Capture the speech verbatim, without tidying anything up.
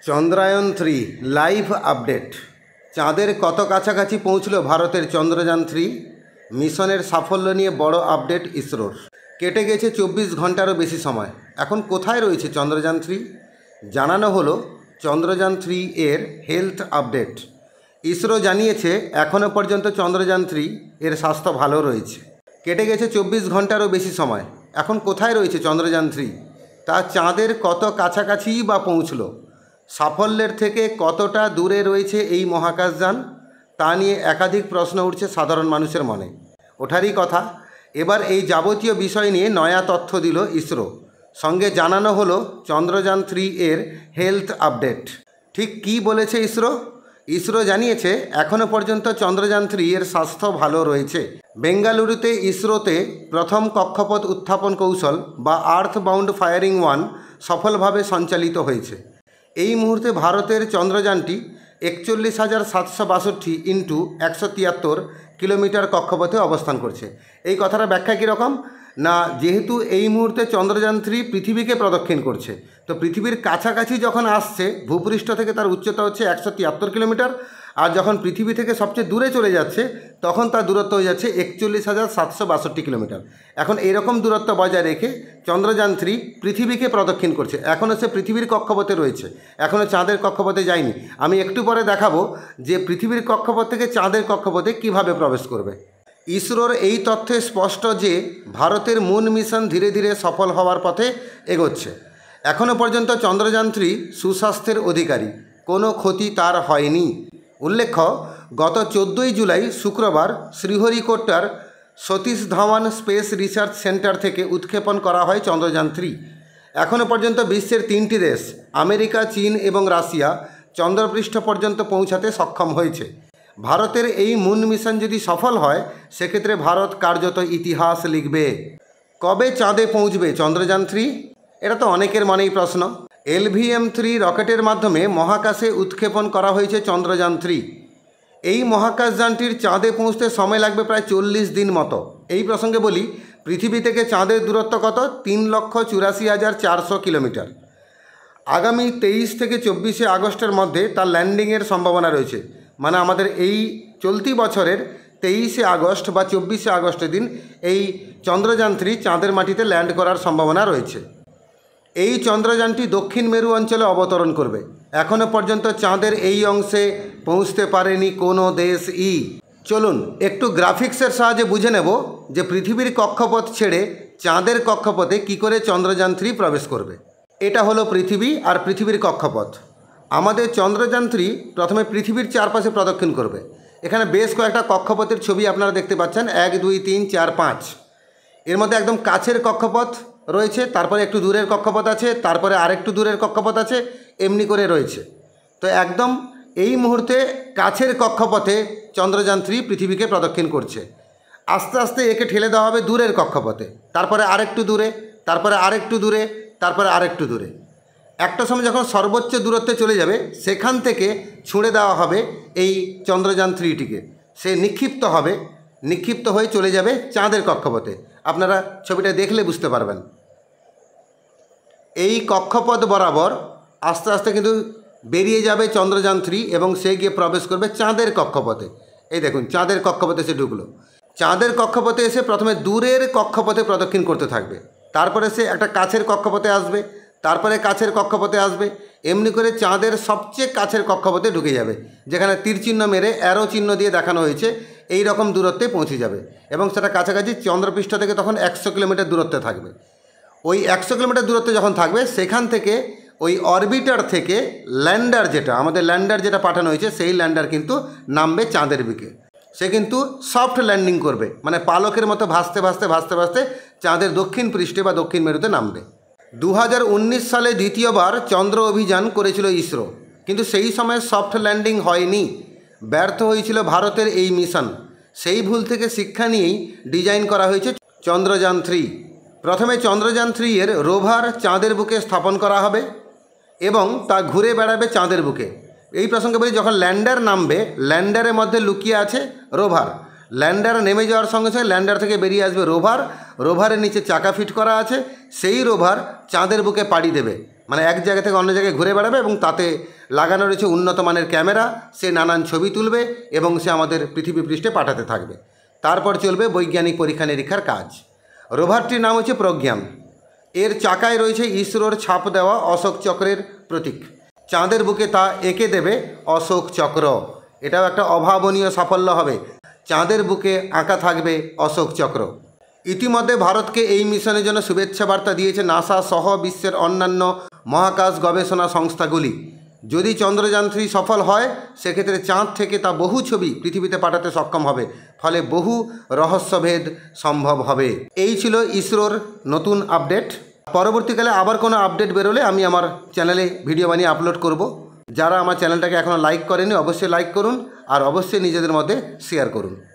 Chandrayaan three live update. চাঁদের কত কাছাকাছি পৌঁছল ভারতের চন্দ্রযান থ্রি। মিশনের সাফল্য নিয়ে বড় আপডেট ইসরোর। কেটে গেছে চব্বিশ ঘন্টারও বেশি সময়। এখন কোথায় রয়েছে চন্দ্রযান থ্রি? জানানো হলো চন্দ্রযান থ্রি এর হেলথ আপডেট। ইসরো জানিয়েছে এখনও পর্যন্ত চন্দ্রযান থ্রি এর স্বাস্থ্য ভালো রয়েছে। কেটে গেছে চব্বিশ ঘন্টারও বেশি সময়। এখন কোথায় রয়েছে চন্দ্রযান থ্রি? তা চাঁদের কত কাছাকাছিই বা পৌঁছল? সাফল্যের থেকে কতটা দূরে রয়েছে এই মহাকাশযান? তা নিয়ে একাধিক প্রশ্ন উঠছে সাধারণ মানুষের মনে। ওঠারই কথা, এবার এই যাবতীয় বিষয় নিয়ে নয়া তথ্য দিল ইসরো। সঙ্গে জানানো হলো চন্দ্রযান থ্রি এর হেলথ আপডেট। ঠিক কী বলেছে ইসরো? ইসরো জানিয়েছে এখনও পর্যন্ত চন্দ্রযান থ্রি এর স্বাস্থ্য ভালো রয়েছে। বেঙ্গালুরুতে ইসরোতে প্রথম কক্ষপথ উত্থাপন কৌশল বা আর্থ বাউন্ড ফায়ারিং ওয়ান সফলভাবে সঞ্চালিত হয়েছে। এই মুহূর্তে ভারতের চন্দ্রযানটি একচল্লিশ হাজার সাতশো বাষট্টি ইন্টু একশো তিয়াত্তর কিলোমিটার কক্ষপথে অবস্থান করছে। এই কথাটা ব্যাখ্যা কীরকম না, যেহেতু এই মুহূর্তে চন্দ্রযান থ্রি পৃথিবীকে প্রদক্ষিণ করছে, তো পৃথিবীর কাছাকাছি যখন আসছে ভূপৃষ্ঠ থেকে তার উচ্চতা হচ্ছে একশো তিয়াত্তর কিলোমিটার, আর যখন পৃথিবী থেকে সবচেয়ে দূরে চলে যাচ্ছে তখন তার দূরত্ব হয়ে যাচ্ছে একচল্লিশ হাজার সাতশো বাষট্টি কিলোমিটার। এখন এইরকম দূরত্ব বজায় রেখে চন্দ্রযান থ্রি পৃথিবীকে প্রদক্ষিণ করছে। এখনও সে পৃথিবীর কক্ষপথে রয়েছে, এখনও চাঁদের কক্ষপথে যায়নি। আমি একটু পরে দেখাবো যে পৃথিবীর কক্ষপথ থেকে চাঁদের কক্ষপথে কিভাবে প্রবেশ করবে। ইসরোর এই তথ্যে স্পষ্ট যে ভারতের মুন মিশন ধীরে ধীরে সফল হওয়ার পথে এগোচ্ছে। এখনও পর্যন্ত চন্দ্রযান থ্রি সুস্বাস্থ্যের অধিকারী, কোনো ক্ষতি তার হয়নি। উল্লেখ্য, গত চোদ্দোই জুলাই শুক্রবার শ্রীহরিকোটার Satish Dhawan space research centre থেকে উৎক্ষেপণ করা হয় চন্দ্রযান থ্রি। এখনও পর্যন্ত বিশ্বের তিনটি দেশ আমেরিকা, চীন এবং রাশিয়া চন্দ্রপৃষ্ঠ পর্যন্ত পৌঁছাতে সক্ষম হয়েছে। ভারতের এই মুন মিশন যদি সফল হয় সেক্ষেত্রে ভারত কার্যত ইতিহাস লিখবে। কবে চাঁদে পৌঁছবে চন্দ্রযান থ্রি? এটা তো অনেকের মনেই প্রশ্ন। এল ভি এম থ্রি রকেটের মাধ্যমে মহাকাশে উৎক্ষেপণ করা হয়েছে চন্দ্রযান থ্রি। এই মহাকাশযানটির চাঁদে পৌঁছতে সময় লাগবে প্রায় চল্লিশ দিন মতো। এই প্রসঙ্গে বলি, পৃথিবী থেকে চাঁদের দূরত্ব কত? তিন লক্ষ চুরাশি হাজার চারশো কিলোমিটার। আগামী তেইশ থেকে চব্বিশে আগস্টের মধ্যে তার ল্যান্ডিংয়ের সম্ভাবনা রয়েছে। মানে আমাদের এই চলতি বছরের তেইশে আগস্ট বা চব্বিশে আগস্টের দিন এই চন্দ্রযান থ্রি চাঁদের মাটিতে ল্যান্ড করার সম্ভাবনা রয়েছে। এই চন্দ্রযানটি দক্ষিণ মেরু অঞ্চলে অবতরণ করবে। এখনও পর্যন্ত চাঁদের এই অংশে পৌঁছতে পারেনি কোনো দেশ ই। চলুন একটু গ্রাফিক্সের সাহায্যে বুঝে নেব যে পৃথিবীর কক্ষপথ ছেড়ে চাঁদের কক্ষপথে কি করে চন্দ্রযান থ্রি প্রবেশ করবে। এটা হলো পৃথিবী আর পৃথিবীর কক্ষপথ। আমাদের চন্দ্রযান থ্রি প্রথমে পৃথিবীর চারপাশে প্রদক্ষিণ করবে। এখানে বেশ কয়েকটা কক্ষপথের ছবি আপনারা দেখতে পাচ্ছেন, এক দুই তিন চার পাঁচ। এর মধ্যে একদম কাছের কক্ষপথ রয়েছে, তারপরে একটু দূরের কক্ষপথ আছে, তারপরে আরেকটু দূরের কক্ষপথ আছে, এমনি করে রয়েছে। তো একদম এই মুহূর্তে কাছের কক্ষপথে চন্দ্রযান থ্রি পৃথিবীকে প্রদক্ষিণ করছে। আস্তে আস্তে একে ঠেলে দেওয়া হবে দূরের কক্ষপথে, তারপরে আরেকটু দূরে, তারপরে আরেকটু দূরে, তারপরে আরেকটু দূরে। একটা সময় যখন সর্বোচ্চ দূরত্বে চলে যাবে সেখান থেকে ছুঁড়ে দেওয়া হবে এই চন্দ্রযান থ্রিটিকে। সে নিক্ষিপ্ত হবে, নিক্ষিপ্ত হয়ে চলে যাবে চাঁদের কক্ষপথে। আপনারা ছবিটা দেখলে বুঝতে পারবেন। এই কক্ষপথ বরাবর আস্তে আস্তে কিন্তু বেরিয়ে যাবে চন্দ্রযান থ্রি এবং সে গিয়ে প্রবেশ করবে চাঁদের কক্ষপথে। এই দেখুন, চাঁদের কক্ষপথে সে ঢুকলো। চাঁদের কক্ষপথে এসে প্রথমে দূরের কক্ষপথে প্রদক্ষিণ করতে থাকবে, তারপরে সে একটা কাছের কক্ষপথে আসবে, তারপরে কাছের কক্ষপথে আসবে, এমনি করে চাঁদের সবচেয়ে কাছের কক্ষপথে ঢুকে যাবে, যেখানে তীর চিহ্ন মেরে অ্যারো চিহ্ন দিয়ে দেখানো হয়েছে। এই রকম দূরত্বে পৌঁছে যাবে এবং সেটা কাছাকাছি চন্দ্রপৃষ্ঠ থেকে তখন একশো কিলোমিটার দূরত্বে থাকবে। ওই একশো কিলোমিটার দূরত্বে যখন থাকবে সেখান থেকে ওই অরবিটার থেকে ল্যান্ডার, যেটা আমাদের ল্যান্ডার যেটা পাঠানো হয়েছে, সেই ল্যান্ডার কিন্তু নামবে চাঁদের বুকে। সে কিন্তু সফট ল্যান্ডিং করবে, মানে পালকের মতো ভাসতে ভাসতে ভাসতে ভাসতে চাঁদের দক্ষিণ পৃষ্ঠে বা দক্ষিণ মেরুতে নামবে। দু হাজার উনিশ সালে দ্বিতীয়বার চন্দ্র অভিযান করেছিল ইসরো, কিন্তু সেই সময় সফট ল্যান্ডিং হয়নি, ব্যর্থ হয়েছিল ভারতের এই মিশন। সেই ভুল থেকে শিক্ষা নিয়েই ডিজাইন করা হয়েছে চন্দ্রযান থ্রি। প্রথমে চন্দ্রযান থ্রি এর রোভার চাঁদের বুকে স্থাপন করা হবে এবং তা ঘুরে বেড়াবে চাঁদের বুকে। এই প্রসঙ্গে বলি, যখন ল্যান্ডার নামবে ল্যান্ডারের মধ্যে লুকিয়ে আছে রোভার। ল্যান্ডার নেমে যাওয়ার সঙ্গে সঙ্গে ল্যান্ডার থেকে বেরিয়ে আসবে রোভার। রোভারের নিচে চাকা ফিট করা আছে, সেই রোভার চাঁদের বুকে পাড়ি দেবে, মানে এক জায়গা থেকে অন্য জায়গায় ঘুরে বেড়াবে এবং তাতে লাগানো রয়েছে উন্নত মানের ক্যামেরা, সে নানান ছবি তুলবে এবং সে আমাদের পৃথিবী পৃষ্ঠে পাঠাতে থাকবে। তারপর চলবে বৈজ্ঞানিক পরীক্ষা নিরীক্ষার কাজ। রোভারটির নাম হচ্ছে প্রজ্ঞান। এর চাকায় রয়েছে ইসরোর ছাপ দেওয়া অশোক চক্রের প্রতীক। চাঁদের বুকে তা এঁকে দেবে অশোক চক্র। এটাও একটা অভাবনীয় সাফল্য হবে। চাঁদের বুকে আঁকা থাকবে অশোক চক্র। ইতিমধ্যে ভারতকে এই মিশনের জন্য শুভেচ্ছা বার্তা দিয়েছে নাসা সহ বিশ্বের অন্যান্য মহাকাশ গবেষণা সংস্থাগুলি। যদি চন্দ্রযান থ্রি সফল হয় সেক্ষেত্রে চাঁদ থেকে তা বহু ছবি পৃথিবীতে পাঠাতে সক্ষম হবে, ফলে বহু রহস্যভেদ সম্ভব হবে। এই ছিল ইসরোর নতুন আপডেট। পরবর্তীকালে আবার কোনো আপডেট বেরোলে আমি আমার চ্যানেলে ভিডিও বানিয়ে আপলোড করব। যারা আমার চ্যানেলটাকে এখনও লাইক করেনি অবশ্যই লাইক করুন, আর অবশ্যই নিজেদের মধ্যে শেয়ার করুন।